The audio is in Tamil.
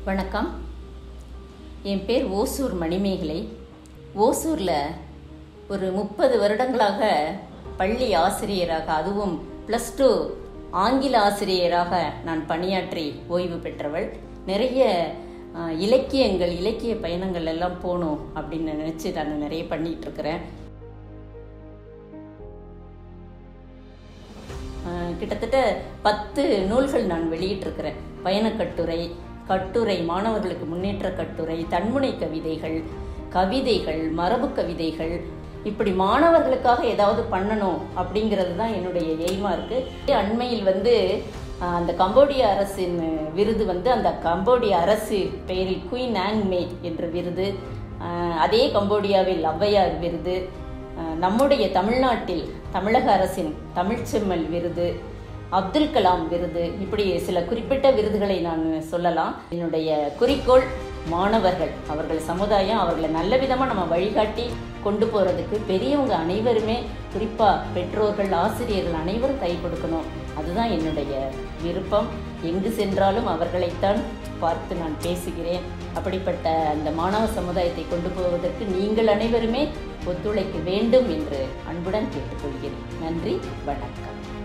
வணக்கம். என் பேர் ஓசூர் மணிமேகலை. ஓசூரில் ஒரு 30 வருடங்களாக பள்ளி ஆசிரியராக, அதுவும் +2 ஆங்கில ஆசிரியராக நான் பணியாற்றி ஓய்வு பெற்றவள். நிறைய இலக்கிய பயணங்கள் எல்லாம் போகணும் அப்படின்னு நினச்சி நான் நிறைய பண்ணிகிட்ருக்கிறேன். கிட்டத்தட்ட 10 நூல்கள் நான் வெளியிட்டிருக்கிறேன். பயணக்கட்டுரை, கட்டுரை, மாணவர்களுக்கு முன்னேற்ற கட்டுரை, தன்முனை கவிதைகள், மரபு கவிதைகள், இப்படி மாணவர்களுக்காக ஏதாவது பண்ணணும் அப்படிங்கிறது தான் என்னுடைய எய்மாக இருக்குது. அண்மையில் அந்த கம்போடிய அரசின் விருது அந்த கம்போடிய அரசு பெயரில் குயின் ஆங் மே என்ற விருது, அதே கம்போடியாவில் ஔவையார் விருது, நம்முடைய தமிழ்நாட்டில் தமிழக அரசின் தமிழ்ச்செம்மல் விருது, அப்துல் கலாம் விருது, இப்படி சில குறிப்பிட்ட விருதுகளை நான் சொல்லலாம். என்னுடைய குறிக்கோள் மாணவர்கள், அவர்கள் சமுதாயம், அவர்களை நல்ல விதமாக நம்ம வழிகாட்டி கொண்டு போகிறதுக்கு பெரியவங்க அனைவருமே, குறிப்பாக பெற்றோர்கள், ஆசிரியர்கள் அனைவரும் கை கொடுக்கணும். அதுதான் என்னுடைய விருப்பம். எங்கு சென்றாலும் அவர்களைத்தான் பார்த்து நான் பேசுகிறேன். அப்படிப்பட்ட அந்த மாணவ சமுதாயத்தை கொண்டு போவதற்கு நீங்கள் அனைவருமே ஒத்துழைக்க வேண்டும் என்று அன்புடன் கேட்டுக்கொள்கிறேன். நன்றி, வணக்கம்.